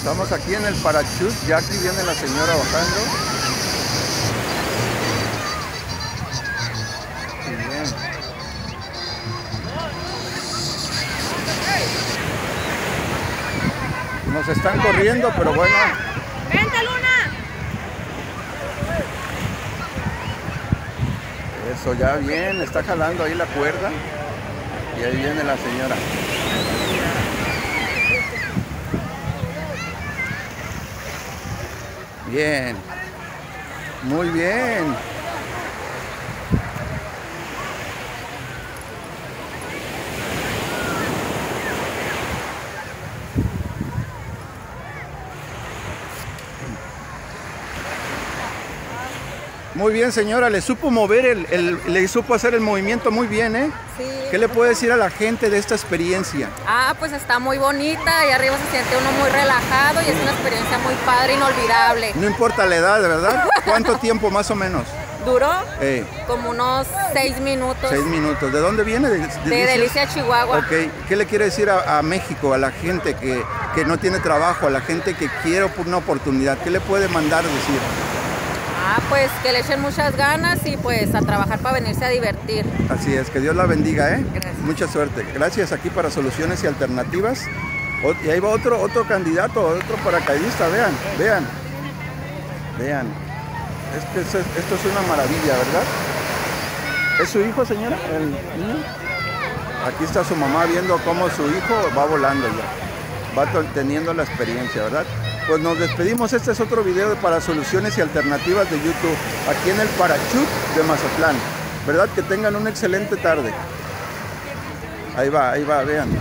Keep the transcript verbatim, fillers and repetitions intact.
Estamos aquí en el parachute, ya aquí viene la señora bajando. Bien. Nos están corriendo, pero bueno. ¡Vente, Luna! Eso, ya bien, está jalando ahí la cuerda. Y ahí viene la señora. Bien. Muy bien. Muy bien, señora, le supo mover, el, el, le supo hacer el movimiento muy bien, ¿eh? Sí. ¿Qué le puede decir a la gente de esta experiencia? Ah, pues está muy bonita y arriba se siente uno muy relajado y es una experiencia muy padre, inolvidable. No importa la edad, ¿verdad? ¿Cuánto tiempo más o menos? ¿Duró? Eh, Como unos seis minutos. seis minutos. ¿De dónde viene? De, de, De Delicia, Chihuahua. Ok. ¿Qué le quiere decir a, a México, a la gente que, que no tiene trabajo, a la gente que quiere una oportunidad? ¿Qué le puede mandar decir? Ah, pues que le echen muchas ganas y pues a trabajar para venirse a divertir. Así es, que Dios la bendiga, ¿eh? Gracias. Mucha suerte. Gracias aquí para Soluciones y Alternativas. O, y ahí va otro, otro candidato, otro paracaidista, vean, vean. Vean. Es que esto, esto es una maravilla, ¿verdad? ¿Es su hijo, señora? ¿El niño? Aquí está su mamá viendo cómo su hijo va volando ya. Va teniendo la experiencia, ¿verdad? Pues nos despedimos. Este es otro video para Soluciones y Alternativas de YouTube, aquí en el parachute de Mazatlán. ¿Verdad? Que tengan una excelente tarde. Ahí va, ahí va, vean.